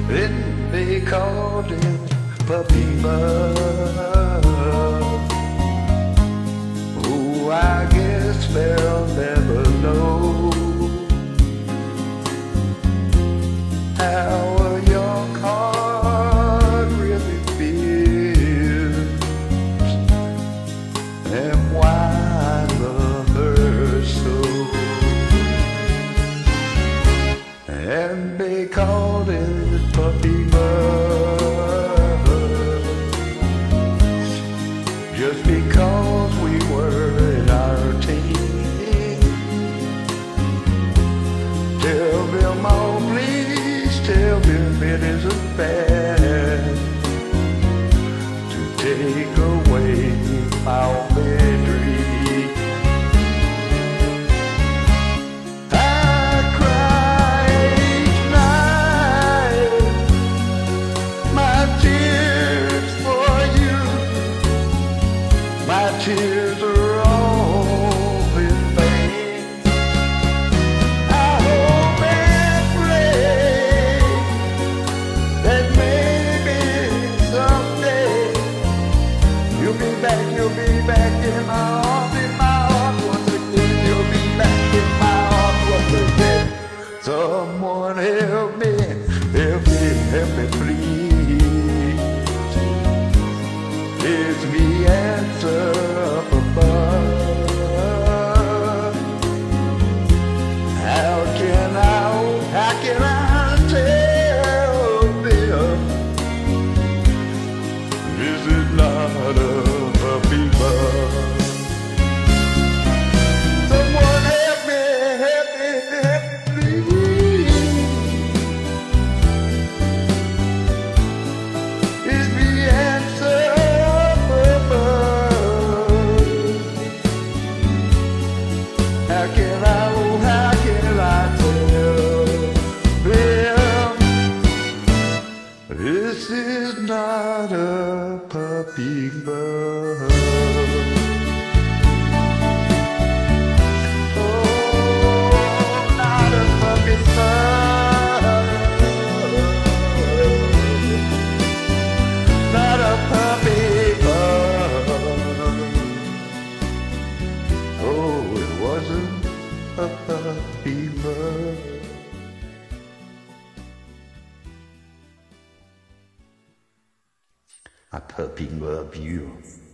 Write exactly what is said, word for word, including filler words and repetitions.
Then they called him Puppy Love. Oh, I guess they'll never know how a young heart really feels and why love hurts so. And they called it Puppy Love just because we were in our teens. Tell them all, please tell them it isn't bad to take away our bad dreams. I cry each night my tears for you. My tears are all in vain. I hope and pray that maybe someday you'll be back, you'll be back in my arms, in my arms once again. You'll be back in my arms once again. Someone help me, help me, help me please. It's the answer up above. How can I, how can I tell them this is not a puppy love? Someone help me, help me, help me, please. It's the answer up above. How can I, oh, how can I tell them this is not a puppy love? Oh, not a puppy love. Not a puppy love. Oh, it wasn't a puppy love. I puppy love you.